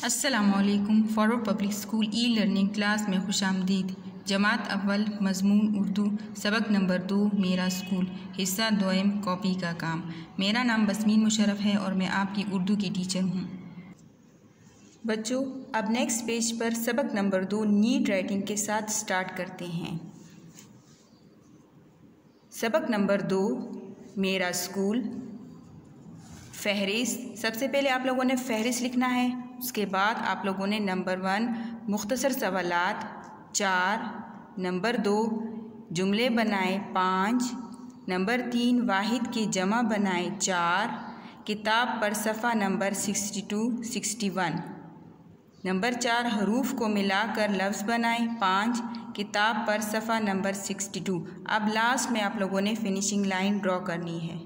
अस्सलामुअलैकुम। Forward public school e learning class में खुशामदीद। जमात अव्वल मज़मून उर्दू सबक नंबर 2 मेरा स्कूल हिस्सा दोयम कॉपी का काम। मेरा नाम बसमीन मुशर्रफ है और मैं आपकी उर्दू की टीचर हूँ। बच्चों, अब नेक्स्ट पेज पर सबक नंबर 2 नीट राइटिंग के साथ स्टार्ट करते हैं। सबक नंबर 2 मेरा स्कूल। फहरिस्त, सबसे पहले आप लोगों ने फहरिस्त लिखना है। उसके बाद आप लोगों ने नंबर 1 मुख्तसर सवालात 4, नंबर 2 जुमले बनाए 5, नंबर 3 वाहिद के जमा बनाए 4, किताब पर सफ़ा नंबर 62-61, नंबर 4 हरूफ को मिलाकर लफ्ज़ बनाए 5, किताब पर सफ़ा नंबर 62। अब लास्ट में आप लोगों ने फिनिशिंग लाइन ड्रॉ करनी है।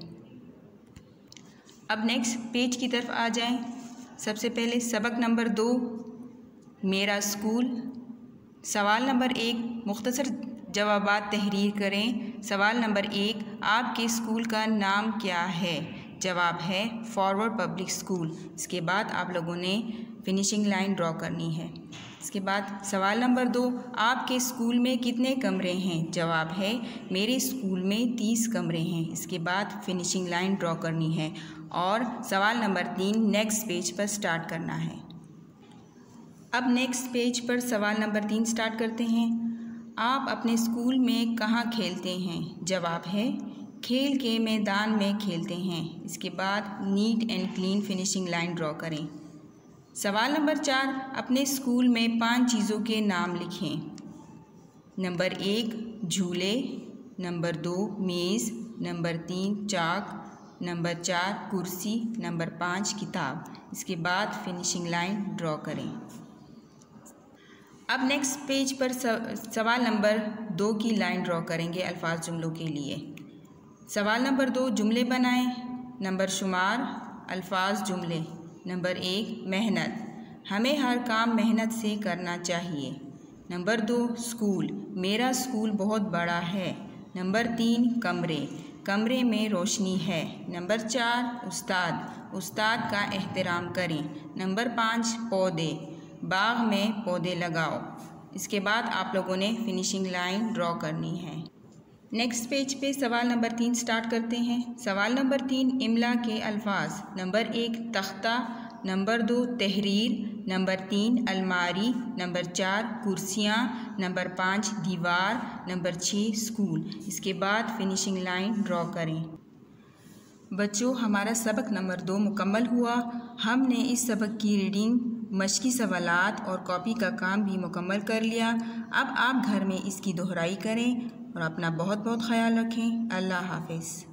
अब नेक्स्ट पेज की तरफ आ जाएं। सबसे पहले सबक नंबर 2 मेरा स्कूल। सवाल नंबर 1 मुख्तसर जवाबात तहरीर करें। सवाल नंबर 1 आपके स्कूल का नाम क्या है? जवाब है फॉरवर्ड पब्लिक स्कूल। इसके बाद आप लोगों ने फिनिशिंग लाइन ड्रॉ करनी है। इसके बाद सवाल नंबर 2 आपके स्कूल में कितने कमरे हैं? जवाब है मेरे स्कूल में 30 कमरे हैं। इसके बाद फिनिशिंग लाइन ड्रॉ करनी है और सवाल नंबर 3 नेक्स्ट पेज पर स्टार्ट करना है। अब नेक्स्ट पेज पर सवाल नंबर 3 स्टार्ट करते हैं। आप अपने स्कूल में कहाँ खेलते हैं? जवाब है खेल के मैदान में खेलते हैं। इसके बाद neat and clean finishing line draw करें। सवाल नंबर 4 अपने स्कूल में 5 चीज़ों के नाम लिखें। नंबर 1 झूले, नंबर 2 मेज़, नंबर 3 चाक, नंबर 4 कुर्सी, नंबर 5 किताब। इसके बाद फिनिशिंग लाइन ड्रॉ करें। अब नेक्स्ट पेज पर सवाल नंबर 2 की लाइन ड्रॉ करेंगे अल्फाज जुमलों के लिए। सवाल नंबर 2 जुमले बनाएं। नंबर शुमार अल्फाज जुमले। नंबर 1 मेहनत, हमें हर काम मेहनत से करना चाहिए। नंबर 2 स्कूल, मेरा स्कूल बहुत बड़ा है। नंबर 3 कमरे, कमरे में रोशनी है। नंबर 4 उस्ताद, उस्ताद का एहतराम करें। नंबर 5 पौधे, बाग में पौधे लगाओ। इसके बाद आप लोगों ने फिनिशिंग लाइन ड्रॉ करनी है। नेक्स्ट पेज पे सवाल नंबर 3 स्टार्ट करते हैं। सवाल नंबर 3 इमला के अल्फाज। नंबर 1 तख्ता, नंबर 2 तहरीर, नंबर 3 अलमारी, नंबर 4 कुर्सियाँ, नंबर 5 दीवार, नंबर 6 स्कूल। इसके बाद फिनिशिंग लाइन ड्रॉ करें। बच्चों, हमारा सबक नंबर 2 मुकम्मल हुआ। हमने इस सबक की रीडिंग, मश्की सवालात और कॉपी का काम भी मुकम्मल कर लिया। अब आप घर में इसकी दोहराई करें और अपना बहुत बहुत ख्याल रखें। अल्लाह हाफ़िज़।